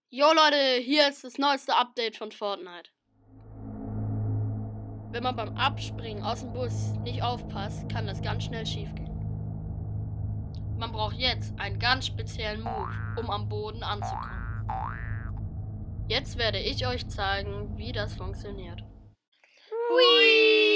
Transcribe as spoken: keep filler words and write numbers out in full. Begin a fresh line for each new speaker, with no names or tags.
Jo Leute, hier ist das neueste Update von Fortnite. Wenn man beim Abspringen aus dem Bus nicht aufpasst, kann das ganz schnell schief gehen. Man braucht jetzt einen ganz speziellen Move, um am Boden anzukommen. Jetzt werde ich euch zeigen, wie das funktioniert. Hui!